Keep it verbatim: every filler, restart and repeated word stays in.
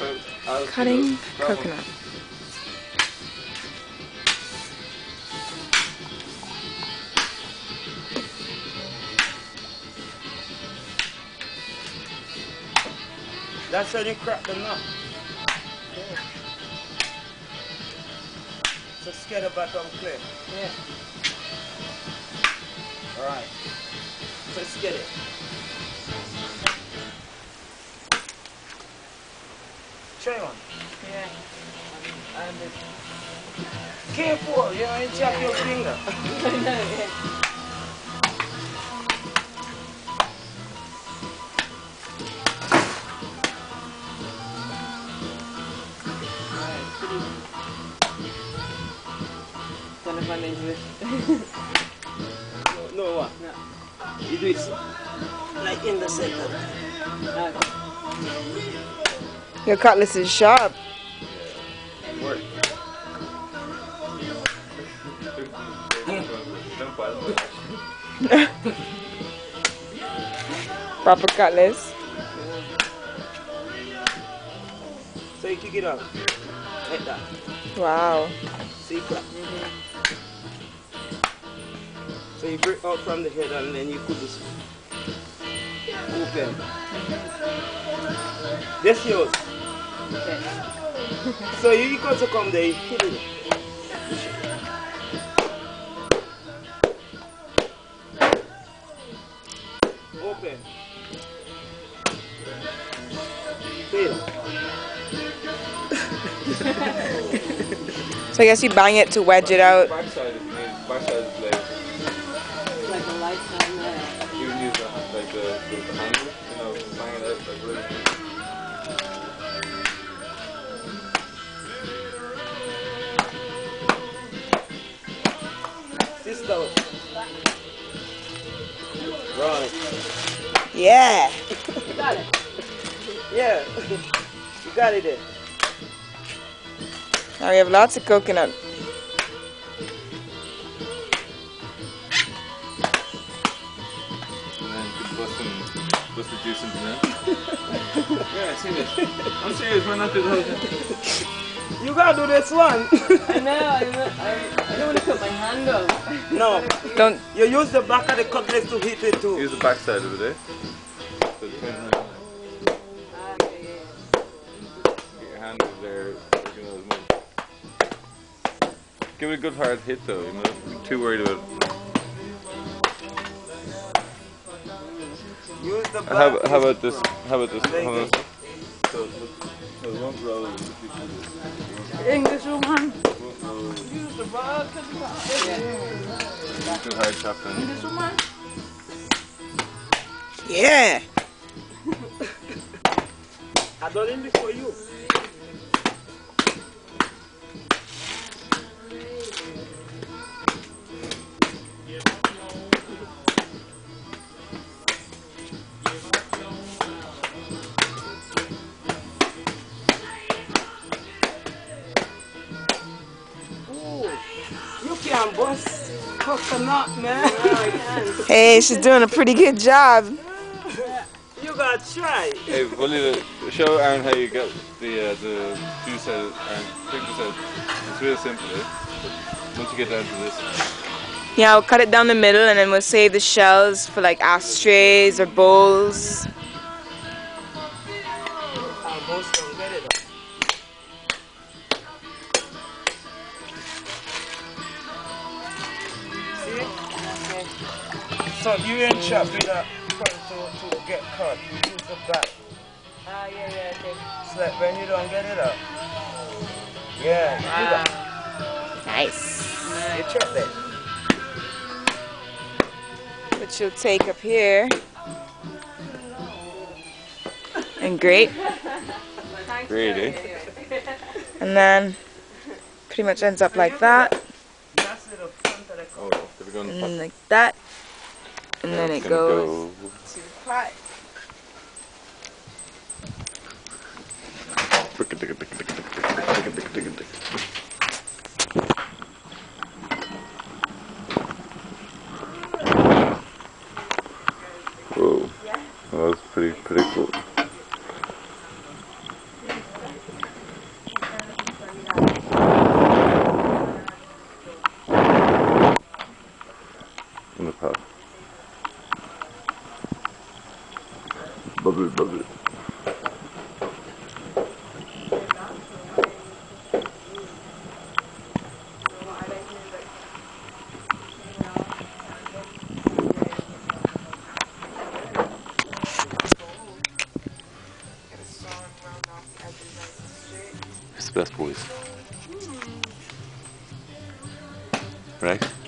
Cutting coconut. That's how you crack the nut. Yeah. Just get the bottom clear. Yeah. Alright. Let's get it. Try one. Yeah. And it. Careful, you ain't chop your finger. No, yeah. Gonna run into it. no, no, what? No. You do it like in the center. No. Your cutlass is sharp. Yeah. Work. Proper cutlass. So you kick it out. Like that. Wow. See, clap. So you break out from the head and then you put this open. This yours. Okay. So you got to come there, you hit it. Open. Fail. So I guess you bang it to wedge it out. Backside is made, backside is like, Like a lifetime there. you can use the, like the, the, the handle, you know, bang it out like really. Sister. Right. Yeah. You got it. Yeah. You got it there. Now we have lots of coconut. And then you can bust, some, bust the juice into that. Yeah, see this. I'm serious, why not do the whole thing? You gotta do this one. I know, I, know, I, I don't want to put my hand on. No. Don't. You use the back of the cutlass to hit it too. Use the backside of it, eh? So it's kind of like, Ah, yeah, yeah, yeah. get your hand over there, you know, as much. Give it a good hard hit though, you know, don't be too worried about it. Use the back. How, how about this? How about this? There you How go. about this? So, so it won't roll if you do this. English woman. It won't roll. Use the rod. Yeah. Good hard chop then. English woman. Yeah. I done it before you. You can bust coconut, man. Hey, she's doing a pretty good job. You gotta try. Hey, Wally, show Aaron how you get the uh, the juice out. Aaron, take this out. It's real simple, eh? Once you get down to this. Yeah, we'll cut it down the middle and then we'll save the shells for like ashtrays or bowls. Almost don't get it. See? So you ain't chop with a front to, to get cut. You use the back. Ah, yeah, yeah, okay. It's like when you don't get it up. Yeah, you do that. Nice. You chop that. Which you'll take up here and grate. Great, eh? And then pretty much ends up like that. That's the front of the Oh, cup. did we go in And the pot? then like that. And then It's it gonna goes go- to the pot. Whoa, well, that's pretty pretty cool. Bubble, bubble. Who's the best boys? Right?